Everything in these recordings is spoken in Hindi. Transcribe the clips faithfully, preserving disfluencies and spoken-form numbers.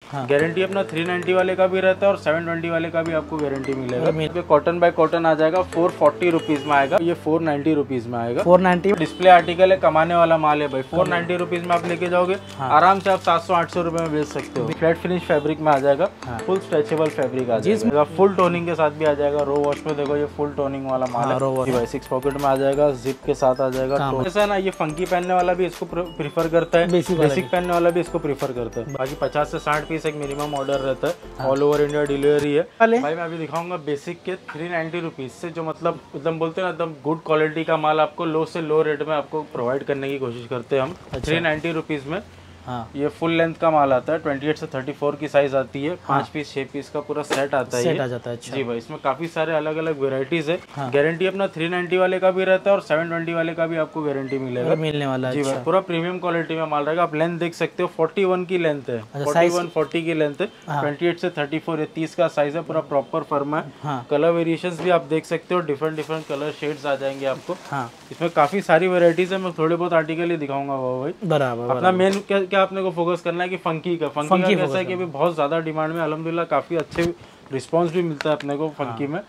गारंटी अपना थ्री नाइन्टी वाले का भी रहता है और सेवन ट्वेंटी वाले का भी आपको गारंटी मिलेगा। कॉटन बाय कॉटन आ जाएगा, फोर फोर्टी रुपीज में आएगा, ये फोर नाइन्टी रुपीज में आएगा। फोर नाइन्टी डिस्प्ले आर्टिकल है, कमाने वाला माल है भाई। फोर नाइन्टी रुपीज में आप लेके जाओगे, आराम से आप सात सौ आठ सौ रुपए में बेच सकते हो। फ्लैट फिनिश फैब्रिक में आ जाएगा, फुल स्ट्रेचेबल फैब्रिक आ जाएगा, फुल टोनिंग के साथ भी आ जाएगा। रो वॉश में देखो ये फुल टोनिंग वाला माल है भाई, सिक्स पॉकेट में आ जाएगा, जिप के साथ आ जाएगा। ऐसा है ना, ये फंकी पहनने वाला भी इसको प्रीफर करता है, बेसिक पहनने वाला भी इसको प्रीफर करता है। बाकी पचास से साठ पीस एक मिनिमम ऑर्डर रहता है, ऑल ओवर इंडिया डिलीवरी है भाई। मैं अभी दिखाऊंगा बेसिक के थ्री नाइन्टी रुपीज से, जो मतलब एकदम बोलते हैं ना एकदम गुड क्वालिटी का माल आपको लो से लो रेट में आपको प्रोवाइड करने की कोशिश करते हैं हम। थ्री नाइन्टी रुपीज में हाँ। ये फुल लेंथ का माल आता है, अट्ठाईस से चौंतीस की साइज आती है, पांच हाँ। पीस छह पीस का पूरा सेट आता है, सेट आ जाता है। अच्छा। जी भाई, इसमें काफी सारे अलग अलग वेराइटीज है। हाँ। गारंटी अपना थ्री नाइन्टी वाले का भी रहता है और सेवन ट्वेंटी वाले का भी आपको गारंटी मिलेगा, मिलने वाला। जी भाई, पूरा प्रीमियम क्वालिटी में माल रहेगा। आप लेंथ देख सकते हो, फोर्टी वन की लेंथ है, फोर्टी वन फोर्टी की लेंथ है, अट्ठाईस से चौंतीस है, तीस का साइज है, पूरा प्रॉपर फर्म है। कलर वेरिएशन भी आप देख सकते हो, डिफरेंट डिफरेंट कलर शेड्स आ जाएंगे आपको। इसमें काफी सारी वेराइटीज है, मैं थोड़े बहुत आर्टिकल ही दिखाऊंगा भाई। बराबर, अपना मेन क्या अपने को फोकस करना है कि फंकी का फंकी, फंकी का कैसा है कि अभी बहुत ज्यादा डिमांड में, अल्हम्दुलिल्लाह काफी अच्छे रिस्पांस भी मिलता है अपने को फंकी में।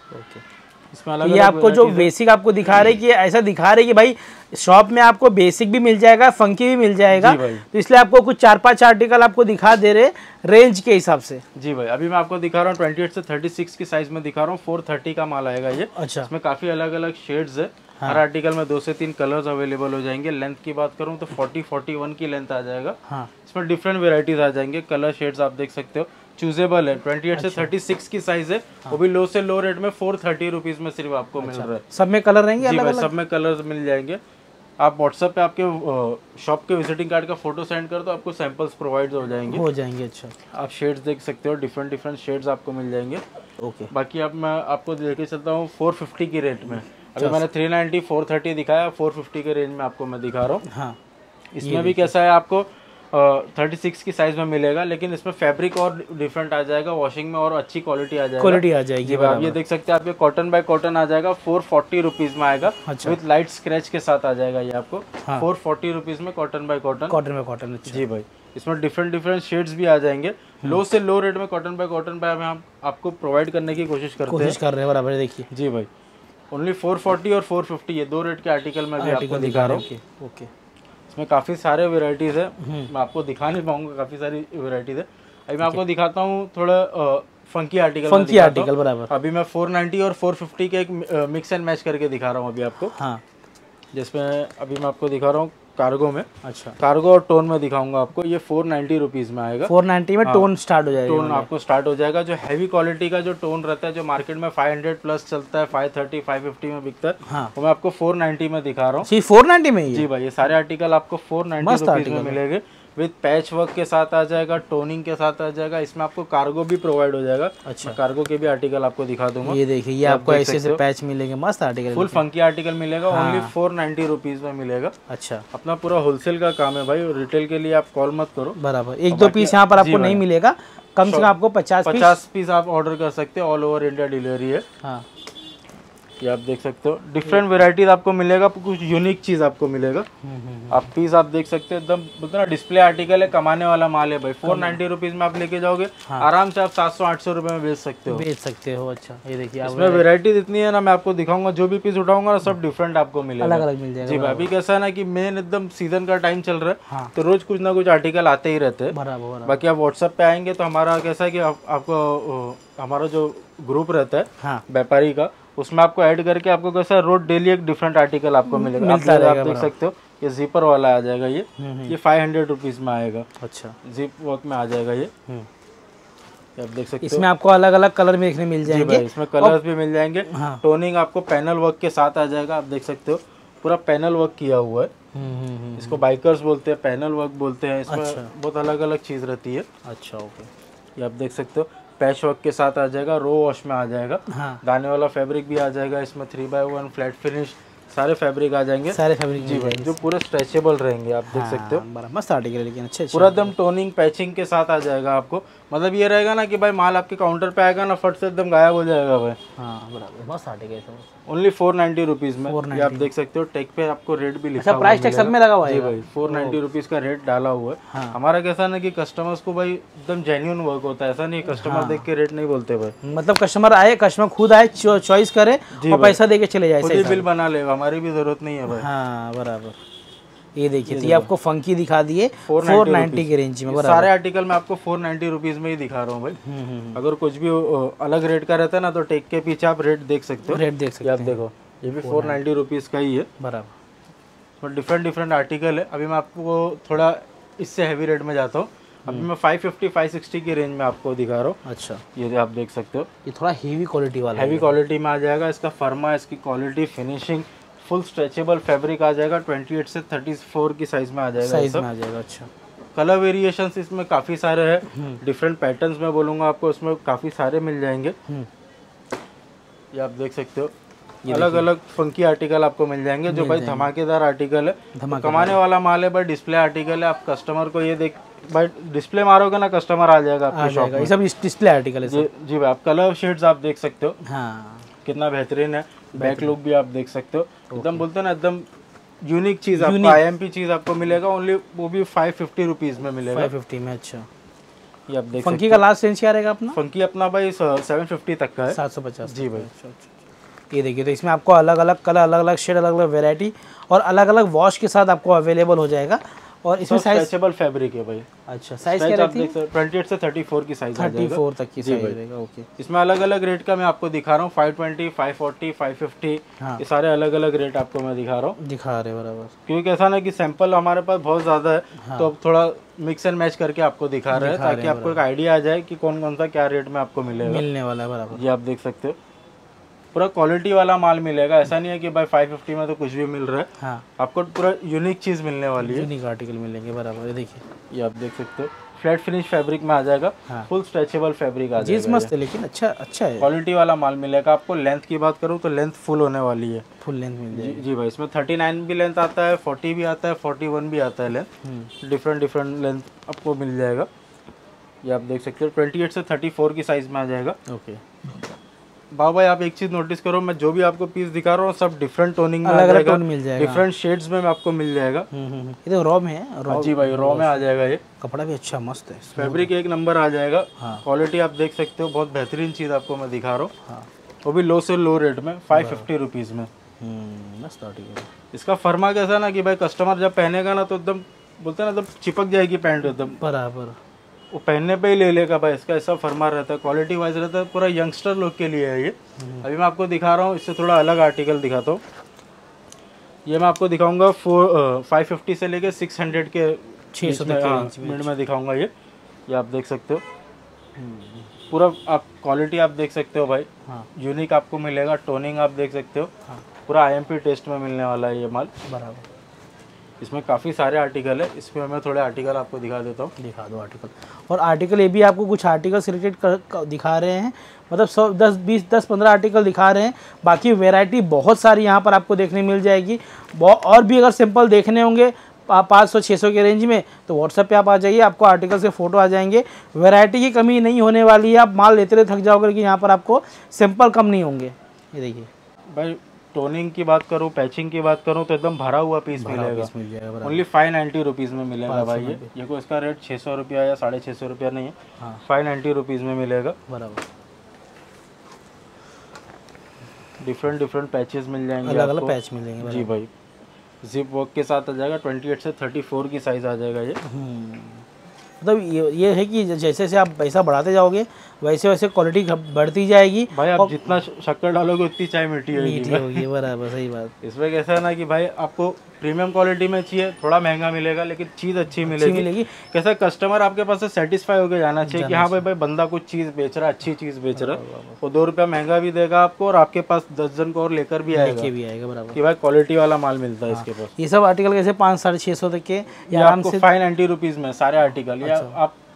इसमें अलग ये आपको जो बेसिक आपको दिखा रहे कि ऐसा दिखा रहे कि भाई शॉप में आपको बेसिक भी मिल जाएगा, फंकी भी मिल जाएगा, तो इसलिए आपको कुछ चार पांच आर्टिकल आपको दिखा दे रहे रेंज के हिसाब से। जी भाई, अभी मैं आपको दिखा रहा हूँ अट्ठाईस से छत्तीस की साइज में दिखा रहा हूँ, फोर थर्टी का माल आएगा ये। अच्छा। इसमें काफी अलग अलग शेड्स है, हर आर्टिकल में दो से तीन कलर्स अवेलेबल हो जाएंगे। लेंथ की बात करूं तो फोर्टी फोर्टी वन की लेंथ आ जाएगा। हाँ। इसमें डिफरेंट वेराइटीज आ जाएंगे, कलर शेड्स आप देख सकते हो, चूजेबल है। अट्ठाईस अच्छा। से छत्तीस की साइज है। हाँ। वो भी लो से लो रेट में फोर थर्टी रुपीज में सिर्फ आपको अच्छा। मिल रहा है। सब में कलर रहेंगे? जी भाई, सब में कलर मिल जाएंगे। आप व्हाट्सएप पे आपके शॉप के विजिटिंग कार्ड का फोटो सेंड कर दो, आपको सैंपल्स प्रोवाइड हो जाएंगे हो जाएंगे अच्छा। आप शेड्स देख सकते हो, डिफरेंट डिफरेंट शेड्स आपको मिल जाएंगे। ओके। बाकी अब मैं आपको लेके चलता हूँ फोर फिफ्टी की रेट में। अभी मैंने थ्री नाइन्टी, फोर थर्टी दिखाया, फोर फिफ्टी के रेंज में आपको मैं दिखा रहा हूँ। हाँ। इसमें भी कैसा है, आपको थर्टी सिक्स की साइज में मिलेगा, लेकिन इसमें फैब्रिक और डिफरेंट आ जाएगा, वॉशिंग में और अच्छी क्वालिटी आ जाएगा, क्वालिटी आ जाएगी। आप ये देख सकते हैं, आपके कॉटन बाय कॉटन आ जाएगा, फोर फोर्टी रुपीज में आएगा। अच्छा। विद लाइट स्क्रैच के साथ आ जाएगा ये आपको। हाँ। फोर फोर्टी रुपीज में cotton by cotton, cotton by cotton. जी भाई, इसमें डिफरेंट डिफरेंट शेड्स भी आ जाएंगे। लो से लो रेट में कॉटन बाय कॉटन पे हम आपको प्रोवाइड करने की कोशिश करते हैं, कोशिश कर रहे हैं। बराबर, देखिए। जी भाई, ओनली फोर फोर्टी और फोर फिफ्टी, ये दो रेट के आर्टिकल में भी आपको दिखा रहा हूँ। ओके। इसमें काफ़ी सारे वेराइटीज़ है, मैं आपको दिखा नहीं पाऊंगा, काफ़ी सारी वेराइटीज़ है। अभी मैं आपको दिखाता हूँ थोड़ा फंकी आर्टिकल, फंकी आर्टिकल। बराबर, अभी मैं फोर नाइन्टी और फोर फिफ्टी के एक मिक्स एंड मैच करके दिखा रहा हूँ अभी आपको। हाँ। जिसमें अभी मैं आपको दिखा रहा हूँ कार्गो में। अच्छा। कार्गो और टोन में दिखाऊंगा आपको। ये फोर नाइन्टी रुपीज में आएगा, फोर नाइन्टी में। हाँ। टोन स्टार्ट हो जाएगा, टोन आपको स्टार्ट हो जाएगा। जो हैवी क्वालिटी का जो टोन रहता है, जो मार्केट में फाइव हंड्रेड प्लस चलता है, फाइव थर्टी फाइव फिफ्टी में बिकता है, हाँ। वो मैं आपको फोर नाइन्टी में दिखा रहा हूँ। फोर नाइन्टी में? जी भाई, ये सारे आर्टिकल आपको फोर नाइन्टी रुपीज में मिलेंगे। विद पैच वर्क के साथ आ जाएगा, टोनिंग के साथ आ जाएगा। इसमें आपको कार्गो भी प्रोवाइड हो जाएगा। अच्छा। कार्गो के भी आर्टिकल आपको दिखा दूंगा। ये देखिए, ये आपको ऐसे ऐसे पैच मिलेंगे, मस्त आर्टिकल, फुल फंकी आर्टिकल मिलेगा। ओनली फोर नाइन्टी रुपीज में मिलेगा। अच्छा। अपना पूरा होलसेल का काम है भाई, रिटेल के लिए आप कॉल मत करो। बराबर, एक दो पीस यहाँ पर आपको नहीं मिलेगा, कम से कम आपको पचास पचास पीस आप ऑर्डर कर सकते हो, ऑल ओवर इंडिया डिलीवरी है। हाँ। ये आप देख सकते हो, डिफरेंट वेराइटीज आपको मिलेगा, कुछ यूनिक चीज आपको मिलेगा। आप पीस आप देख सकते हो, एकदम बोलते ना डिस्प्ले आर्टिकल है, कमाने वाला माल है भाई। फोर नाइन्टी रुपीज में आप लेके जाओगे, हाँ। आराम से आप सात सौ आठ सौ रुपए में बेच सकते हो, बेच सकते हो। अच्छा, ये देखिए, इसमें वेराइटीज इतनी है ना, मैं आपको दिखाऊंगा, जो भी पीस उठाऊंगा ना सब डिफरेंट आपको मिलेगा, अलग अलग मिल जाएगा। जी भाई, अभी कैसा है ना कि मेन एकदम सीजन का टाइम चल रहा है, हाँ। तो रोज कुछ ना कुछ आर्टिकल आते ही रहते हैं। बाकी आप व्हाट्सएप पे आएंगे तो हमारा कैसा है कि आपको हमारा जो ग्रुप रहता है व्यापारी का, उसमें आपको ऐड करके आपको कैसा रोज डेली एक डिफरेंट आर्टिकल आपको मिलेगा। आप, आप देख सकते हो, ये जिपर वाला आ जाएगा, ये ये फाइव हंड्रेड रुपीज में आएगा। अच्छा। जिप वर्क में आ जाएगा ये, आप देख सकते हो। इसमें आपको अलग अलग कलर में देखने मिल जाएंगे। इसमें कलर्स भी मिल जाएंगे। हाँ। टोनिंग आपको पैनल वर्क के साथ आ जाएगा, आप देख सकते हो, पूरा पैनल वर्क किया हुआ है। इसको बाइकर्स बोलते हैं, पैनल वर्क बोलते हैं। इसमें बहुत अलग अलग चीज रहती है। अच्छा, ओके। ये आप देख सकते हो, पैच वर्क के साथ आ जाएगा, रो वॉश में आ जाएगा। हाँ। दाने वाला फैब्रिक भी आ जाएगा इसमें, three by one flat finish सारे फैब्रिक आ जाएंगे, सारे फैब्रिक जी भाई, जो पूरे स्ट्रेचेबल रहेंगे, आप देख सकते हो। बड़ा मस्त आर्टिकल, लेकिन अच्छे पूरा एकदम टोनिंग पैचिंग के साथ आ जाएगा आपको। मतलब ये रहेगा ना कि भाई माल आपके काउंटर पे आएगा ना, फट से एकदम गायब हो जाएगा भाई। हाँ बराबर, मस्त article. Only four ninety rupees में, ये आप देख सकते हो। टेक पे आपको रेट भी लिखा हुआ है, प्राइस टैग सब में लगा हुआ है जी भाई। फोर नाइन्टी रुपीज का रेट डाला हुआ है। हाँ। हमारा कैसा ना कि कस्टमर्स को भाई एकदम जेन्युइन वर्क होता है, ऐसा नहीं कस्टमर हाँ। देख के रेट नहीं बोलते भाई। मतलब कस्टमर आए, कस्टमर खुद आए, चॉइस करे और पैसा दे के चले जाए, खुद ही बिल बना लेगा, हमारी भी जरूरत नहीं है भाई। हाँ बराबर। ये देखिए, ये आपको फंकी दिखा दिए फोर नाइन्टी के रेंज में। सारे आर्टिकल मैं आपको फोर नाइन्टी रुपीज में ही दिखा रहा हूँ भाई। अगर कुछ भी अलग रेट का रहता है ना, तो टेक के पीछे आप रेट देख सकते हो, रेट देख सकते हो। आप देखो, ये भी फोर नाइन्टी रुपीज का ही है बराबर। तो डिफरेंट डिफरेंट आर्टिकल है। अभी मैं आपको थोड़ा इससे हैवी रेट में जाता हूँ। अभी मैं फाइव फिफ्टी फाइव सिक्सटी की रेंज में आपको दिखा रहा हूँ। अच्छा, ये आप देख सकते हो, ये थोड़ा हेवी क्वालिटी वाला, हैवी क्वालिटी में आ जाएगा। इसका फर्मा, इसकी quality, finishing, full stretchable fabric आ जाएगा। अट्ठाईस से चौंतीस की साइज में आ जाएगा, साइज में आ जाएगा। अच्छा, कलर वेरिएशंस इसमें काफ़ी सारे हैं, डिफरेंट पैटर्न्स में बोलूँगा आपको, इसमें काफ़ी सारे मिल जाएंगे। ये आप देख सकते हो, अलग अलग फंकी आर्टिकल आपको मिल जाएंगे, जो भाई धमाकेदार आर्टिकल है, कमाने वाला माल है भाई। डिस्प्ले आर्टिकल है, आप कस्टमर को ये देख भाई, डिस्प्ले मारोगे ना कस्टमर आ जाएगा आपकी शॉप में। सब डिस्प्ले आर्टिकल है जी, जी भाई। आप कलर शेड्स आप देख सकते हो, हाँ कितना बेहतरीन है। बैक लुक भी आप देख सकते हो, एकदम बोलते हैं ना एकदम यूनिक चीज आपको, आईएमपी चीज आपको मिलेगा। ओनली वो भी फाइव फिफ्टी रुपीज में मिलेगा, फाइव फिफ्टी में। अच्छा, ये आप देख फंकी का लास्ट रेंज क्या रहेगा अपना? फंकी अपना भाई सेवन फिफ्टी तक का है, सात सौ पचास जी भाई। ये देखिए, तो इसमें आपको अलग अलग कलर, अलग अलग शेड, अलग अलग वेरायटी और अलग अलग वॉश के साथ आपको अवेलेबल हो जाएगा। और इसमें साइज स्ट्रेचेबल फैब्रिक है भाई। अच्छा, साइज क्या रहती है? अट्ठाईस से चौंतीस की साइज आ जाएगा, चौंतीस तक की साइज रहेगा। ओके, इसमें अलग अलग रेट का मैं आपको दिखा रहा हूँ। Five twenty, five forty, five fifty, ये सारे अलग अलग रेट आपको मैं दिखा रहा हूँ। दिखा रहे बराबर, क्योंकि ऐसा ना कि सैंपल हमारे पास बहुत ज्यादा है, हाँ। तो अब थोड़ा मिक्स एंड मैच करके आपको दिखा रहे हैं, ताकि आपको एक आइडिया आ जाए कि कौन कौन सा क्या रेट में आपको मिलेगा, मिलने वाला है बराबर। ये आप देख सकते हो, पूरा क्वालिटी वाला माल मिलेगा। ऐसा नहीं है कि भाई फाइव फिफ्टी में तो कुछ भी मिल रहा है, हाँ। आपको पूरा यूनिक चीज मिलने वाली है, यूनिक आर्टिकल मिलेंगे बराबर। ये देखिए, ये आप देख सकते हो, फ्लैट फिनिश फैब्रिक में आ जाएगा, हाँ। फुल स्ट्रेचेबल फैब्रिक आ जाएगा, मस्त है, लेकिन अच्छा अच्छा है, क्वालिटी वाला माल मिलेगा आपको। लेंथ की बात करूँ तो लेंथ फुल होने वाली है, फुल लेंथ मिल जाएगी जी भाई। इसमें थर्टी नाइन भी लेंथ आता है, फोर्टी भी आता है, फोर्टी वन भी आता है लेंथ, डिफरेंट डिफरेंट लेंथ आपको मिल जाएगा। ये आप देख सकते हो, ट्वेंटी एट से थर्टी फोर की साइज में आ जाएगा। ओके बाबा भाई, आप एक चीज नोटिस करो, मैं जो भी आपको पीस दिखा रहा हूँ सब डिफरेंट टोनिंग में अलग अलग टोन मिल जाएगा, डिफरेंट शेड्स में आपको मिल जाएगा। ये तो रॉ में है, रॉ जी भाई, रॉ में आ जाएगा। ये कपड़ा भी अच्छा मस्त है, फैब्रिक एक नंबर आ जाएगा, क्वालिटी आप देख सकते हो, बहुत बेहतरीन चीज आपको मैं दिखा रहा हूँ, वो भी लो से लो रेट में, फाइव फिफ्टी रुपीज में। मस्त आर्टिकल। इसका फर्मा कैसा ना कि भाई कस्टमर जब पहनेगा ना तो एकदम बोलते हैं ना, एकदम चिपक जाएगी पैंट एकदम बराबर, वो पहनने पे ही ले लेगा भाई। इसका ऐसा फर्मा रहता है, क्वालिटी वाइज रहता है, पूरा यंगस्टर लोग के लिए है ये। अभी मैं आपको दिखा रहा हूँ, इससे थोड़ा अलग आर्टिकल दिखाता हूँ। ये मैं आपको दिखाऊंगा फोर फाइव फिफ्टी से लेके सिक्स हंड्रेड के छः सौ मिनट में दिखाऊंगा। ये ये आप देख सकते हो, पूरा आप क्वालिटी आप देख सकते हो भाई, हाँ। यूनिक आपको मिलेगा, टोनिंग आप देख सकते हो, हाँ। पूरा आईएमपी टेस्ट में मिलने वाला है ये माल बराबर। इसमें काफ़ी सारे आर्टिकल है, इसमें मैं थोड़े आर्टिकल आपको दिखा देता हूँ। दिखा दो आर्टिकल। और आर्टिकल ये भी आपको कुछ आर्टिकल से रिलेटेड दिखा रहे हैं, मतलब सौ दस बीस दस पंद्रह आर्टिकल दिखा रहे हैं। बाकी वैरायटी बहुत सारी यहाँ पर आपको देखने मिल जाएगी। और भी अगर सिंपल देखने होंगे पाँच सौ छः सौ के रेंज में, तो व्हाट्सएप पे आप आ जाइए, आपको आर्टिकल से फ़ोटो आ जाएंगे। वैरायटी की कमी नहीं होने वाली है, आप माल लेते रहे थक जाओगे, कि यहाँ पर आपको सिंपल कम नहीं होंगे। ये देखिए भाई, टोनिंग की बात करूँ, पैचिंग की बात करूँ, तो एकदम भरा हुआ पीस मिलेगा, मिल जाएगा ओनली फाइव नाइन्टी रुपीज़ में मिलेगा भाई। ये ये को इसका रेट छः सौ रुपया या साढ़े छः सौ रुपया नहीं है, हाँ। फाइव नाइन्टी रुपीज़ में मिलेगा बराबर। डिफरेंट डिफरेंट पैचेस मिल जाएंगे, अलग अलग पैच मिलेंगे जी भाई। जिप वर्क के साथ आ जाएगा, ट्वेंटी एट से थर्टी फोर की साइज़ आ जाएगा ये। मतलब ये ये है कि जैसे जैसे आप पैसा बढ़ाते जाओगे वैसे वैसे क्वालिटी बढ़ती जाएगी भाई। आप जितना शक्कर डालोगे उतनी चाय मीठी होगी, बराबर, सही बात। इसमें कैसा है ना कि भाई आपको प्रीमियम क्वालिटी में चाहिए, थोड़ा महंगा मिलेगा, लेकिन चीज़ अच्छी मिलेगी, मिलेगी। कैसा कस्टमर आपके पास से सेटिस्फाई होकर जाना चाहिए कि हाँ भाई भाई बंदा कुछ चीज़ बेच रहा है, अच्छी चीज़ बेच रहा है, वो दो रुपया महंगा भी देगा आपको, और आपके पास दस जन को और लेकर भी आएगा भी आएगा बराबर, कि भाई क्वालिटी वाला माल मिलता है इसके पास। ये सब आर्टिकल कैसे पाँच साढ़े छः सौ तक के, आपको फाइव नाइन्टी रुपीज़ में सारे आर्टिकल, या आप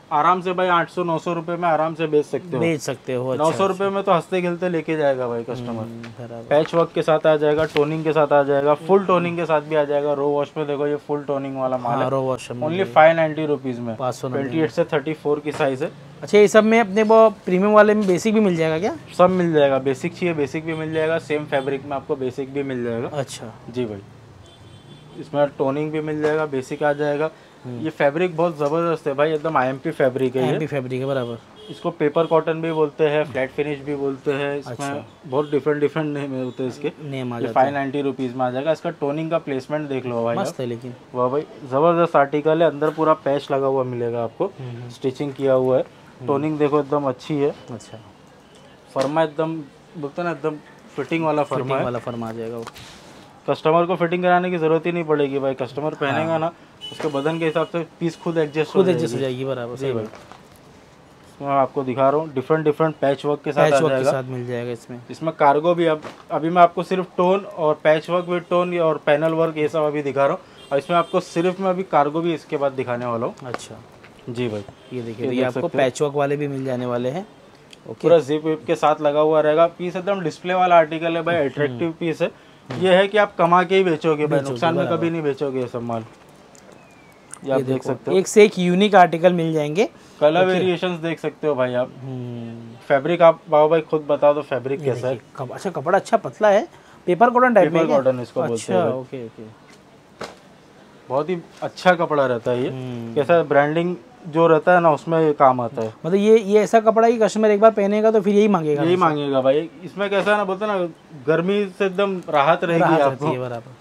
आराम से भाई आठ सौ नौ सौ रुपए में आराम से बेच सकते हो बेच सकते हो। नौ सौ रुपए में तो हंसते खेलते लेके जाएगा भाई कस्टमर। पैच वर्क के साथ आ जाएगा, टोनिंग के साथ आ जाएगा, फुल टोनिंग के साथ भी आ जाएगा। रो वॉश में देखो ये फुल टोनिंग वाला माल है, raw wash only five ninety rupees में, ट्वेंटी एट से थर्टी फोर की साइज है। अच्छा, ये सब में अपने वो प्रीमियम वाले में बेसिक भी मिल जाएगा क्या? सब मिल जाएगा, बेसिक चाहिए बेसिक भी मिल जाएगा, सेम फैब्रिक में आपको बेसिक भी मिल जाएगा। अच्छा जी भाई, इसमें टोनिंग भी मिल जाएगा, बेसिक आ जाएगा। ये फैब्रिक बहुत जबरदस्त है भाई, एकदम आईएमपी फैब्रिक है। आईएमपी फैब्रिक है बराबर। इसको पेपर कॉटन भी बोलते हैं, फ्लैट फिनिश भी बोलते हैं। इसमें अच्छा। बहुत डिफरेंट डिफरेंट नेम होते हैं इसके, नेम आ जाते हैं। फाइव नाइन्टी रुपीज में आ जाएगा। इसका टोनिंग का प्लेसमेंट देख लो भाई, मस्त है लेकिन वाह भाई, जबरदस्त आर्टिकल है। अंदर पूरा पैच लगा हुआ मिलेगा आपको, स्टिचिंग किया हुआ है। टोनिंग देखो एकदम अच्छी है। अच्छा, फर्मा एकदम बोलते ना, एकदम फिटिंग वाला फर्मा है। वाला फर्मा आ जाएगा वो। कस्टमर को फिटिंग कराने की जरूरत ही नहीं पड़ेगी भाई, कस्टमर पहनेगा हाँ। ना, उसके बदन के हिसाब से पीस खुद एडजस्ट खुद एडजस्ट हो जाएगी बराबर। सही भाई, मैं आपको दिखा रहा हूँ डिफरेंट डिफरेंट पैच वर्क के साथ पैच आ वर्क जाएगा। के साथ मिल जाएगा इसमें। इसमें कार्गो भी, अब अभी मैं आपको सिर्फ टोन और पैच वर्क विद टोन और पैनल वर्क ये सब अभी दिखा रहा हूँ, और इसमें आपको सिर्फ मैं अभी कार्गो भी इसके बाद दिखाने वाला हूँ। अच्छा जी भाई, ये देखिए, ये आपको पैच वर्क वाले भी मिल जाने वाले हैं। पूरा जिप विप के साथ लगा हुआ रहेगा। पीस एकदम डिस्प्ले वाला आर्टिकल है भाई, अट्रैक्टिव पीस है। ये है कि आप कमा के ही बेचोगे भाई, नुकसान में कभी नहीं बेचोगे ये सब माल। ये आप देख सकते हो, एक से एक यूनिक आर्टिकल मिल जाएंगे। कलर वेरिएशंस देख सकते हो भाई आप। फैब्रिक आप बाबू भाई खुद बताओ तो फैब्रिक कैसा है? अच्छा, कपड़ा अच्छा पतला है, पेपर कॉटन टाइप में। पेपर कॉटन इसको बोलते हैं। अच्छा, ओके ओके, बहुत ही अच्छा कपड़ा रहता है ये। कैसा ब्रांडिंग जो रहता है ना, उसमें काम आता है। मतलब ये ये ऐसा कपड़ा ही कस्टमर एक बार पहनेगा तो फिर यही मांगेगा, यही मांगेगा भाई। इसमें कैसा है ना, बोलते ना, गर्मी से एकदम राहत रहेगी आपको। बराबर,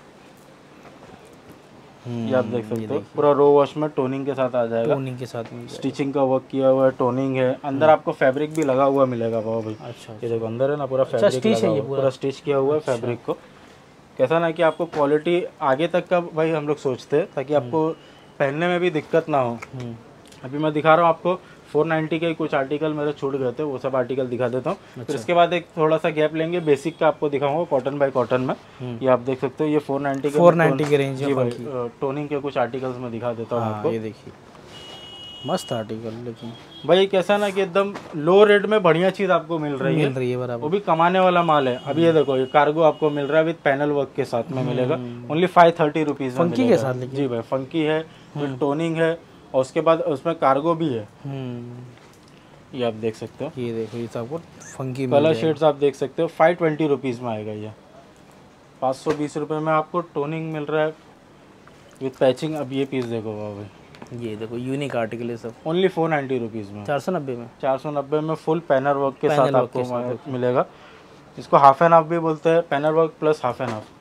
ये आप देख सकते हो, पूरा रो वॉश में टोनिंग के साथ आ जाएगा। टोनिंग के साथ में स्टिचिंग का वर्क किया हुआ है, टोनिंग है। अंदर आपको फैब्रिक भी लगा हुआ मिलेगा बाबा भाई। अच्छा, ये देखो अंदर है ना, पूरा फैब्रिक लगा हुआ है, पूरा स्टिच किया हुआ है फैब्रिक को। कैसा ना कि आपको क्वालिटी आगे तक का भाई हम लोग सोचते हैं, ताकि आपको पहनने में भी दिक्कत ना हो। अभी मैं दिखा रहा हूँ आपको फोर नाइन्टी के कुछ आर्टिकल मेरे छूट गए थे, वो सब आर्टिकल दिखा देता हूँ। अच्छा। फिर इसके बाद एक थोड़ा सा गैप लेंगे, बेसिक का आपको दिखाऊंगा कॉटन बाय कॉटन में। ये आप देख सकते हो, ये फोर नाइन्टी के फोर नाइन्टी के रेंज जी भाई। टोनिंग के कुछ आर्टिकल्स में दिखा देता हूँ आपको। ये देखिए, मस्त आर्टिकल। लेकिन भाई कैसा ना कि एकदम लो रेट में बढ़िया चीज आपको मिल रही है, मिल रही है बराबर, वो भी कमाने वाला माल है। अभी ये देखो, ये कार्गो आपको मिल रहा है विद पैनल वर्क के साथ में मिलेगा, ओनली फाइव थर्टी रुपीज में फंकी के साथ। जी भाई, फंकी है, फिर टोनिंग है, और उसके बाद उसमें कार्गो भी है। ये आप देख सकते हो, ये देखो, ये आपको फंकी कलर शेड्स आप देख सकते हो। फाइव ट्वेंटी रुपीज में आएगा ये, पाँच सौ बीस रुपये में आपको टोनिंग मिल रहा है विद पैचिंग। अब ये पीस देखो भाई, ये देखो यूनिक आर्टिकल है सब, ओनली फोर नाइन्टी रुपीज में, चार सौ नब्बे में चार सौ नब्बे में फुल पैनल वर्क के साथ आपको मिलेगा। इसको हाफ एंड हाफ भी बोलते हैं, panel work plus half and half.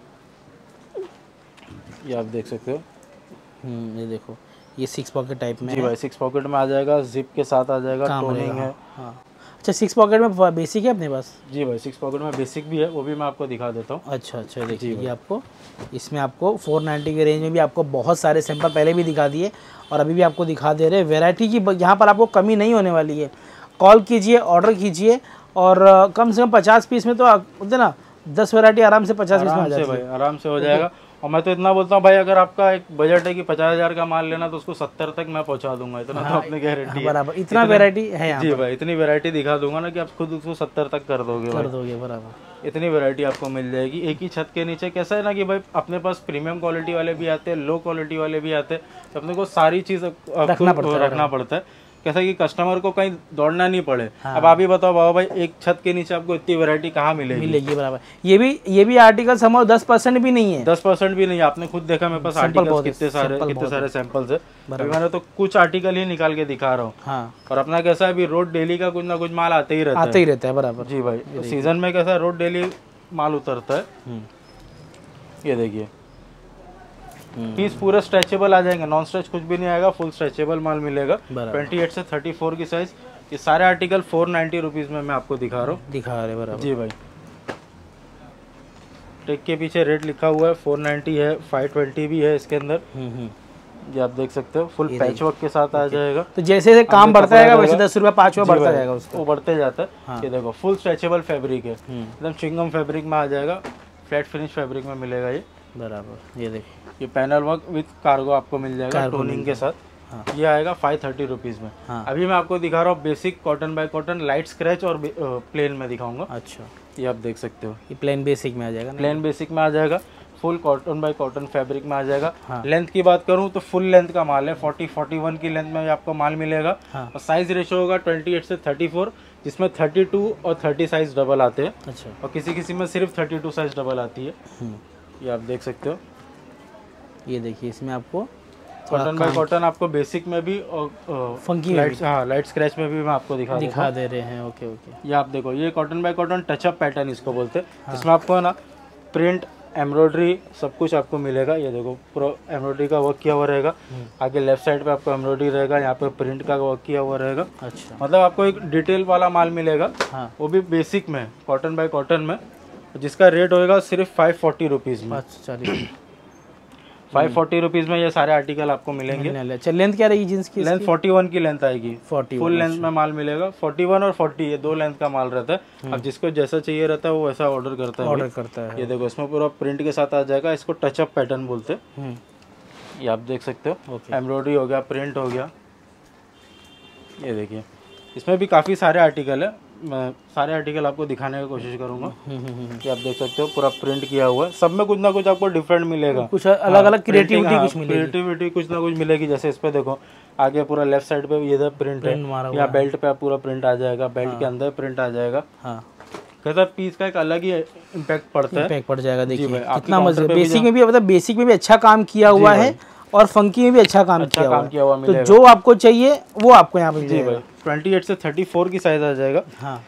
ये आप देख सकते हो। हम्म ये देखो, ये सिक्स पॉकेट टाइप में जी भाई, सिक्स पॉकेट में आ जाएगा, जिप के साथ आ जाएगा, टोनिंग है। हाँ। अच्छा, सिक्स पॉकेट में बेसिक है अपने पास? जी भाई, सिक्स पॉकेट में बेसिक भी है, वो भी मैं आपको दिखा देता हूँ। अच्छा अच्छा, देखिए ये आपको इसमें आपको फोर नाइन्टी के रेंज में भी आपको बहुत सारे सैंपल पहले भी दिखा दिए और अभी भी आपको दिखा दे रहे हैं। वैरायटी की यहाँ पर आपको कमी नहीं होने वाली है। कॉल कीजिए, ऑर्डर कीजिए, और कम से कम पचास पीस में तो बोलते ना, दस वैरायटी आराम से पचास पीस में आ जाती है भाई, आराम से हो जाएगा। और मैं तो इतना बोलता हूँ भाई, अगर आपका एक बजट है कि पचास हजार का माल लेना, तो उसको सत्तर तक मैं पहुंचा दूंगा। इतना हाँ, तो अपनी गारंटी है। बराबर, इतना वैरायटी है यहाँ जी भाई, इतनी वैरायटी दिखा दूंगा ना कि आप खुद उसको सत्तर तक कर दोगे कर दोगे बराबर। इतनी वैरायटी आपको मिल जाएगी एक ही छत के नीचे। कैसा है ना कि भाई, अपने पास प्रीमियम क्वालिटी वाले भी आते हैं, लो क्वालिटी वाले भी आते हैं, तो अपने को सारी चीज रखना पड़ता है। कैसा कि कस्टमर को कहीं दौड़ना नहीं पड़े। हाँ। अब आप ही बताओ बाबा भाई, एक छत के नीचे आपको इतनी वैरायटी कहाँ मिलेगी? मिलेगी बराबर। ये भी ये भी आर्टिकल समझो दस परसेंट भी नहीं है, दस परसेंट भी नहीं है। आपने खुद देखा मेरे पास आर्टिकल्स कितने सारे कितने सारे सैंपल्स है। अभी मैंने तो कुछ आर्टिकल ही निकाल के दिखा रहा हूँ। हाँ। और अपना कैसा है, अभी रोड डेली का कुछ ना कुछ माल आते ही रहता है, आते ही रहता है बराबर। जी भाई, तो सीजन में कैसा रोड डेली माल उतरता है। ये देखिए, पीस पूरे स्ट्रेचेबल आ जाएंगे, नॉन स्ट्रेच कुछ भी नहीं आएगा, फुल स्ट्रेचेबल माल मिलेगा। अट्ठाईस से चौंतीस की साइज। ये सारे आर्टिकल फोर नाइन्टी रुपीज में मैं आपको दिखा रहा हूँ। दिखा रहे बराबर जी भाई। टेक के पीछे रेट लिखा हुआ है, फोर नाइन्टी है, फाइव ट्वेंटी भी है इसके अंदर। ये आप देख सकते हो, फुल पैच वर्क के साथ आ जाएगा। तो जैसे जैसे काम बढ़ता जाएगा वैसे दस रुपया पाँच रुपया बढ़ता जाएगा, उसका वो बढ़ते जाता है। हाँ। ये देखो, फुल स्ट्रेचेबल फैब्रिक है, एकदम चिंगम फैब्रिक में आ जाएगा, फ्लैट फिनिश फैब्रिक में मिलेगा ये बराबर। ये देखो, ये पैनल वर्क विद कार्गो आपको मिल जाएगा टोनिंग के साथ। हाँ। ये आएगा फाइव थर्टी रुपीज़ में। हाँ। अभी मैं आपको दिखा रहा हूँ basic cotton by cotton light scratch और प्लेन में दिखाऊंगा। अच्छा, ये आप देख सकते हो, ये प्लेन बेसिक में आ जाएगा। प्लेन बेसिक में आ जाएगा, full cotton by cotton fabric में आ जाएगा। हाँ। लेंथ की बात करूं तो फुल लेंथ का माल है, फोर्टी फोर्टी वन की लेंथ में आपको माल मिलेगा। हाँ। और साइज रेशो होगा ट्वेंटी एट से थर्टी फोर, जिसमें थर्टी टू और थर्टी साइज डबल आते हैं। अच्छा, और किसी किसी में सिर्फ थर्टी टू साइज डबल आती है। ये आप देख सकते हो। ये देखिए इसमें आपको कॉटन बाय कॉटन आपको बेसिक में भी और फंकी लाइट, हाँ लाइट स्क्रैच में भी मैं आपको दिखा दिखा दे रहे हैं। ओके ओके, ये आप देखो, ये cotton by cotton touch up pattern इसको बोलते हैं। हाँ। इसमें आपको ना प्रिंट एम्ब्रॉयडरी सब कुछ आपको मिलेगा। ये देखो पूरा एम्ब्रॉयडरी का वर्क किया हुआ रहेगा। आगे लेफ्ट साइड पे आपको एम्ब्रॉयडरी रहेगा, यहाँ पे प्रिंट का वर्क किया हुआ रहेगा। अच्छा, मतलब आपको एक डिटेल वाला माल मिलेगा। हाँ। वो भी बेसिक में कॉटन बाय कॉटन में, जिसका रेट होएगा सिर्फ फाइव फोर्टी रुपीज़ में। चालीस फाइव फोर्टी रुपीज़ में ये सारे आर्टिकल आपको मिलेंगे। अच्छा, लेंथ क्या रहेगी जींस की? लेंथ फोर्टी वन की लेंथ आएगी। फोर्टी फुल लेंथ में माल मिलेगा। फोर्टी वन और फोर्टी ये दो लेंथ का माल रहता है। अब जिसको जैसा चाहिए रहता है वो वैसा ऑर्डर करता है। ऑर्डर करता है। ये देखो इसमें पूरा प्रिंट के साथ आ जाएगा। इसको टचअप पैटर्न बोलते हैं। ये आप देख सकते हो, एम्ब्रॉयडरी हो गया, प्रिंट हो गया। ये देखिए इसमें भी काफ़ी सारे आर्टिकल है। मैं सारे आर्टिकल आपको दिखाने की कोशिश करूंगा। ये आप देख सकते हो पूरा प्रिंट किया हुआ है। सब में कुछ ना कुछ आपको डिफरेंट मिलेगा, कुछ अलग अलग क्रिएटिविटी कुछ मिलेगी। क्रिएटिविटी कुछ ना कुछ मिलेगी। जैसे इस पे देखो आगे पूरा लेफ्ट साइड पे ये प्रिंट है, यहाँ बेल्ट पे पूरा प्रिंट आ जाएगा, बेल्ट के अंदर प्रिंट आ जाएगा। कैसा पीस का एक अलग ही इम्पैक्ट पड़ता है। इम्पैक्ट पड़ जाएगा। देखिए कितना मजा, बेसिक में भी मतलब बेसिक में भी अच्छा काम किया हुआ है और फंकी में भी अच्छा काम अच्छा किया काम किया हुआ मिलेगा। तो जो आपको चाहिए वो आपको यहाँ पे जी भाई। ट्वेंटी एट से थर्टी फोर की साइज आ जाएगा। हाँ।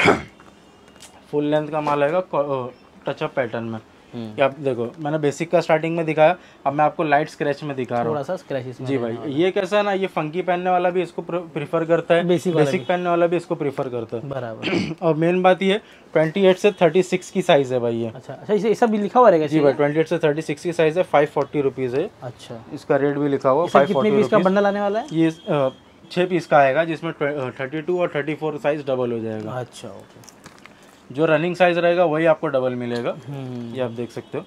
फुल लेंथ का माल आएगा टचअप पैटर्न में। ये आप देखो मैंने बेसिक का स्टार्टिंग में दिखाया, अब मैं आपको लाइट स्क्रैच में दिखा रहा हूँ। थोड़ा सा स्क्रैच इसमें। जी भाई, ये कैसा है ना, ये फंकी पहनने वाला भी इसको प्रीफर करता है, बेसिक, बेसिक पहनने वाला भी इसको प्रीफर करता है। बराबर। और मेन बात ये ट्वेंटी एट से थर्टी सिक्स की साइज है भाई ये। अच्छा अच्छा, ये सब भी लिखा हुआ रहेगा? जी भाई, ट्वेंटी एट से थर्टी सिक्स की साइज है, फाइव फोर्टी रुपीज है। अच्छा, इसका रेट भी लिखा हुआ फाइव फोर्टी रुपीज का बंडल आने वाला है। ये छह पीस का आएगा, जिसमें थर्टी टू और थर्टी फोर साइज डबल हो जाएगा। अच्छा ओके, जो रनिंग साइज रहेगा वही आपको डबल मिलेगा। ये आप देख सकते हो।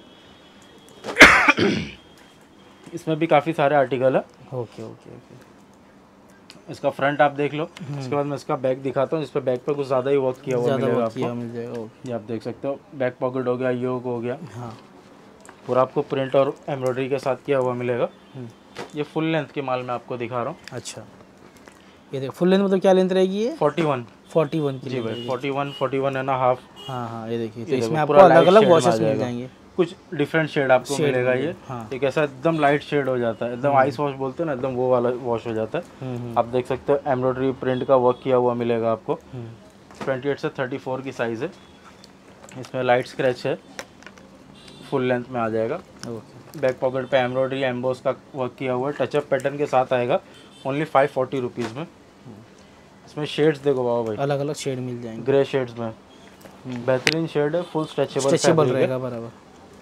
इसमें भी काफ़ी सारे आर्टिकल है। Okay okay okay. इसका फ्रंट आप देख लो। इसके बाद मैं इसका बैक दिखाता हूँ, जिस पे बैक पे कुछ ज़्यादा ही वर्क किया हुआ मिलेगा आपको। मिल जाएगा। ये आप देख सकते हो, बैक पॉकेट हो गया, योक हो गया। हाँ, पूरा आपको प्रिंट और एम्ब्रॉयडरी के साथ किया हुआ मिलेगा। ये फुल लेंथ के माल मैं आपको दिखा रहा हूँ। अच्छा, ये देखो फुल लेंथ मतलब क्या लेंथ रहेगी ये? Forty one. फोर्टी वन की। जी भाई, forty one, forty one and half. हाँ हाँ, ये देखिए तो इसमें आपको अलग अलग वॉशेस मिल जाएंगे, कुछ डिफरेंट शेड आपको मिलेगा। ये हाँ। एक ऐसा एकदम लाइट शेड हो जाता है, एकदम आइस वॉश बोलते हैं ना, एकदम वो वाला वॉश हो जाता है। आप देख सकते हो एम्ब्रॉयडरी प्रिंट का वर्क किया हुआ मिलेगा आपको। ट्वेंटी एट से थर्टी फोर की साइज़ है। इसमें लाइट स्क्रैच है, फुल लेंथ में आ जाएगा। बैक पॉकेट पे एम्ब्रॉयडरी एम्बोस का वर्क किया हुआ है, टचअप पैटर्न के साथ आएगा। ओनली फाइव फोर्टी रुपीज़ में। इसमें शेड्स देखो बाबा भाई, अलग अलग शेड मिल जाएंगे। ग्रे शेड्स में बेहतरीन शेड है, फुल स्ट्रेचेबल स्ट्रेचेबल रहेगा। बराबर।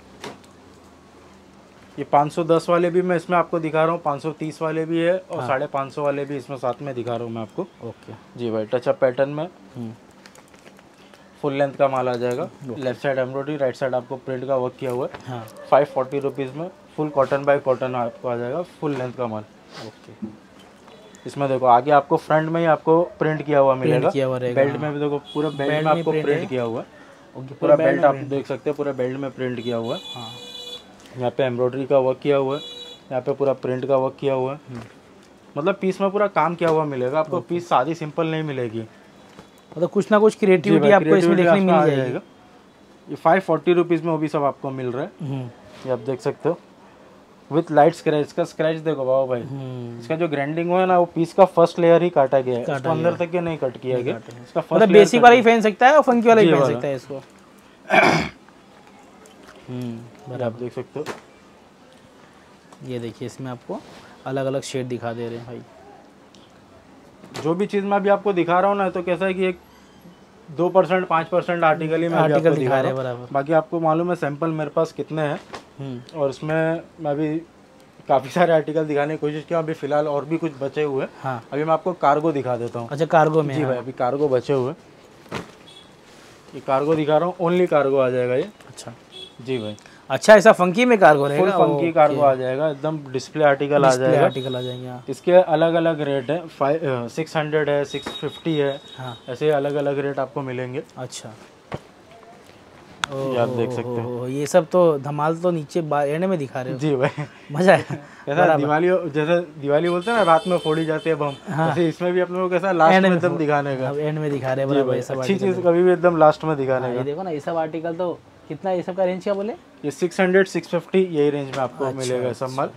ये पाँच सौ दस वाले भी मैं इसमें आपको दिखा रहा हूँ, पाँच सौ तीस वाले भी है और साढ़े पाँच सौ वाले भी इसमें साथ में दिखा रहा हूँ मैं आपको। ओके जी भाई, टचअप पैटर्न में फुल लेंथ का माल आ जाएगा। Left side embroidery, right side आपको प्रिंट का वर्क किया हुआ है। हाँ। फाइव फोर्टी रुपीज़ में फुल कॉटन बाय कॉटन आपको आ जाएगा, फुल लेंथ का माल। ओके, इसमें देखो आगे आपको फ्रंट में ही आपको प्रिंट किया हुआ मिलेगा। बेल्ट में भी देखो पूरा बेल्ट में आपको प्रिंट किया हुआ है। पूरा बेल्ट आप देख सकते हो, पूरा बेल्ट में प्रिंट किया हुआ है। यहाँ पे एम्ब्रॉयडरी का वर्क किया हुआ है, यहाँ पे पूरा प्रिंट का वर्क किया हुआ है। मतलब पीस में पूरा काम किया हुआ मिलेगा आपको। पीस सादी सिंपल नहीं मिलेगी, मतलब कुछ ना कुछ क्रिएटिविटी आपको इसमें देखने मिल जाएगा। ये फाइव फोर्टी रुपीज़ में वो भी सब आपको मिल रहा है। ये आप देख सकते हो विथ लाइट स्क्रैच। का स्क्रैच देखो बाबा भाई, इसका जो ग्राइंडिंग हुआ है ना, वो पीस का फर्स्ट लेयर ही काटा गया है, इसको अंदर तक के नहीं कट किया गया। इसका फर्स्ट मतलब बेसिक वाला ही पहन सकता है और फंकी वाला ही पहन सकता है इसको। हम्म, आप देख सकते हो। ये देखिए इसमें आपको अलग अलग शेड दिखा दे रहे हैं भाई। जो भी चीज़ मैं अभी आपको दिखा रहा हूँ ना, तो कैसा है कि एक दो परसेंट पाँच परसेंट आर्टिकल ही मैं अभी आपको दिखा रहा हूँ। बराबर। बाकी आपको मालूम है सैंपल मेरे पास कितने हैं, और इसमें मैं अभी काफ़ी सारे आर्टिकल दिखाने की कोशिश किया। अभी फिलहाल और भी कुछ बचे हुए हैं। हाँ। अभी मैं आपको कार्गो दिखा देता हूँ। अच्छा, कार्गो में? जी भाई, अभी कार्गो बचे हुए, ये कार्गो दिखा रहा हूँ। ओनली कार्गो आ जाएगा ये। अच्छा जी भाई, अच्छा, ऐसा फंकी में कार्गो रहेगा? फुल फंकी कार्गो आ जाएगा, एकदम डिस्प्ले आर्टिकल आ जाएगा। आर्टिकल आ जाएंगे। हाँ। इसके अलग अलग रेट है, फाइव सिक्स हंड्रेड है, सिक्स फिफ्टी है। हाँ। ऐसे अलग अलग रेट आपको मिलेंगे। अच्छा, ये आप देख सकते हो। ये सब तो धमाल तो नीचे एंड में दिखा रहे हो। जी भाई, मजा है। कैसा दिवाली, जैसे दिवाली बोलते हैं ना रात में फोड़ी जाती है बम, हाँ। जैसे इसमें भी अपने को कैसा लास्ट में एकदम दिखाने का, एंड में दिखा रहे हैं। बराबर, सब अच्छी चीज कभी भी एकदम लास्ट में दिखाने का। देखो ना, ये सब आर्टिकल तो कितना, ये सब का रेंज क्या बोले? ये सिक्स हंड्रेड सिक्स फिफ्टी यही रेंज में आपको मिलेगा सब माल।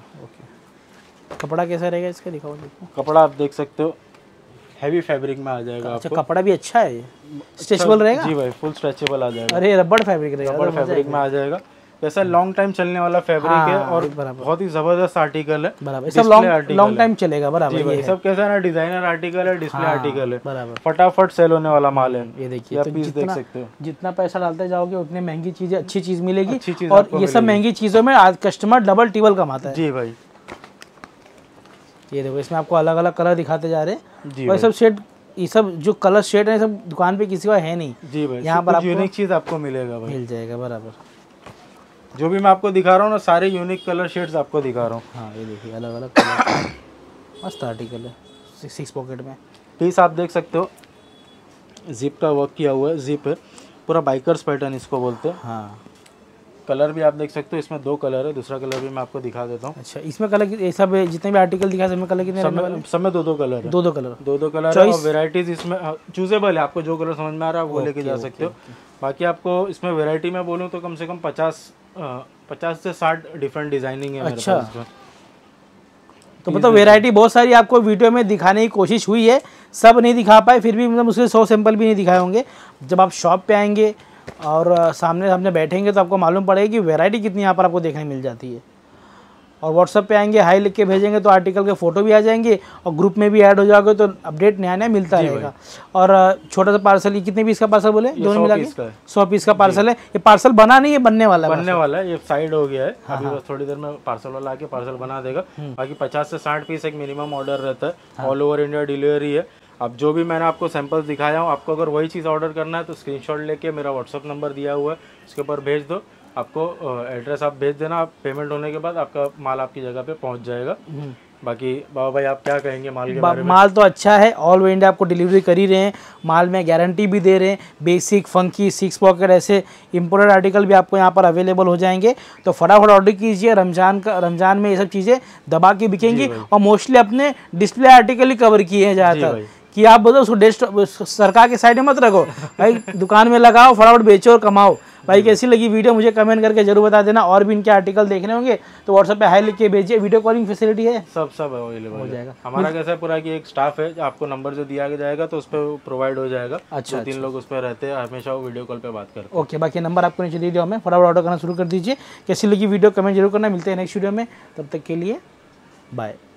कपड़ा कैसा रहेगा इसका, दिखाओ। कपड़ा आप देख सकते हो, हैवी फैब्रिक में आ जाएगा। अच्छा, कपड़ा भी अच्छा है, स्ट्रेचेबल रहेगा? जी भाई, फुल स्ट्रेचेबल आ जाएगा। अरे रबड़ फैब्रिक रहेगा, रबड़ फैब्रिक में आ जाएगा। वैसा लॉन्ग टाइम चलने वाला फैब्रिक है और बहुत ही जबरदस्त आर्टिकल है। बराबर, सब लॉन्ग लॉन्ग टाइम चलेगा। बराबर, ये सब कैसा ना डिजाइनर आर्टिकल है, डिस्प्ले आर्टिकल है, बराबर, फटाफट सेल होने वाला माल है। ये देखिए, तो पीस देख सकते हो। जितना पैसा डालते जाओगे उतनी महंगी चीजें, अच्छी चीज मिलेगी। और ये सब महंगी चीजों में आज कस्टमर डबल टिबल कमाता है। जी भाई, ये देखो, इसमें आपको अलग अलग कलर दिखाते जा रहे हैं। और सब शेड, ये सब जो कलर शेड है सब दुकान पे किसी का है नहीं। जी भाई, यहाँ पर यूनिक चीज आपको मिलेगा भाई, मिल जाएगा। बराबर, जो भी मैं आपको दिखा रहा हूँ ना, सारे यूनिक कलर शेड्स आपको दिखा रहा हूँ। हाँ, ये देखिए, अलग अलग कलर, मस्त आर्टिकल है। सिक्स पॉकेट में पीस आप देख सकते हो, जिप का वर्क किया हुआ है, जिप है पूरा, बाइकर्स पैटर्न इसको बोलते हैं। हाँ, कलर भी आप देख सकते हो, इसमें दो कलर है, दूसरा कलर भी मैं आपको दिखा देता हूँ। अच्छा, इसमें कलर ये सब जितने भी आर्टिकल दिखा सब में कलर कितने? सब में दो दो कलर है। दो दो कलर दो दो कलर है। और वेराइटीज इसमें चूजेबल है, आपको जो कलर समझ में आ रहा है वो लेके जा सकते हो। बाकी आपको इसमें वेराइटी में बोलूँ तो कम से कम पचास पचास से साठ डिफरेंट डिजाइनिंग है। अच्छा, तो मतलब वेराइटी बहुत सारी आपको वीडियो में दिखाने की कोशिश हुई है, सब नहीं दिखा पाए, फिर भी मतलब उसके सौ सैंपल भी नहीं दिखाए होंगे। जब आप शॉप पे आएंगे और सामने सामने बैठेंगे तो आपको मालूम पड़ेगा कि वैरायटी कितनी यहाँ पर आपको देखने मिल जाती है। और व्हाट्सएप पे आएंगे, हाई लिख के भेजेंगे तो आर्टिकल के फोटो भी आ जाएंगे, और ग्रुप में भी ऐड हो जाओगे तो अपडेट नया नया मिलता रहेगा। और छोटा सा पार्सल, ये कितने पीस का पार्सल बोले? दोनों मिला के सौ पीस का पार्सल है। ये पार्सल बना नहीं है, बनने वाला है। बनने वाला है, ये साइड हो गया है। अभी बस थोड़ी देर में पार्सल वाला आके पार्सल बना देगा। बाकी पचास से साठ पीस एक मिनिमम ऑर्डर रहता है, ऑल ओवर इंडिया डिलीवरी है। अब जो भी मैंने आपको सैंपल्स दिखाया हूँ, आपको अगर वही चीज़ ऑर्डर करना है तो स्क्रीनशॉट लेके मेरा व्हाट्सअप नंबर दिया हुआ है, उसके ऊपर भेज दो। आपको एड्रेस आप भेज देना, आप पेमेंट होने के बाद आपका माल आपकी जगह पे पहुंच जाएगा। बाकी बाबा भाई आप क्या कहेंगे माल के बारे में? माल तो अच्छा है, ऑल ओवर इंडिया आपको डिलीवरी कर ही रहे हैं, माल में गारंटी भी दे रहे हैं। बेसिक, फंकी, सिक्स पॉकेट ऐसे इम्पोर्टेड आर्टिकल भी आपको यहाँ पर अवेलेबल हो जाएंगे। तो फटाफट ऑर्डर कीजिए, रमजान का रमजान में ये सब चीज़ें दबा के बिकेंगी। और मोस्टली अपने डिस्प्ले आर्टिकल ही कवर किए हैं ज़्यादातर, कि आप बोलो उसको डेस्क सरकार के साइड में मत रखो भाई, दुकान में लगाओ, फटाफट बेचो और कमाओ। भाई कैसी लगी वीडियो मुझे कमेंट करके जरूर बता देना। और भी इनके आर्टिकल देखने होंगे तो व्हाट्सएप पे हाई लिख के भेजिए। वीडियो कॉलिंग फैसिलिटी है, सब सब अवेलेबल हो जाएगा। हमारा कैसा है पूरा कि एक स्टाफ है, आपको नंबर जो दिया जाएगा तो उस पर प्रोवाइड हो जाएगा। अच्छा, दो तीन लोग उस पर रहते हैं, हमेशा वो वीडियो कॉल पे बात करते हैं। ओके, बाकी नंबर आपको नीचे दे दिया, हमें फटाफट ऑर्डर करना शुरू कर दीजिए। कैसी लगी वीडियो कमेंट जरूर करना। मिलते हैं नेक्स्ट वीडियो में, तब तक के लिए बाय।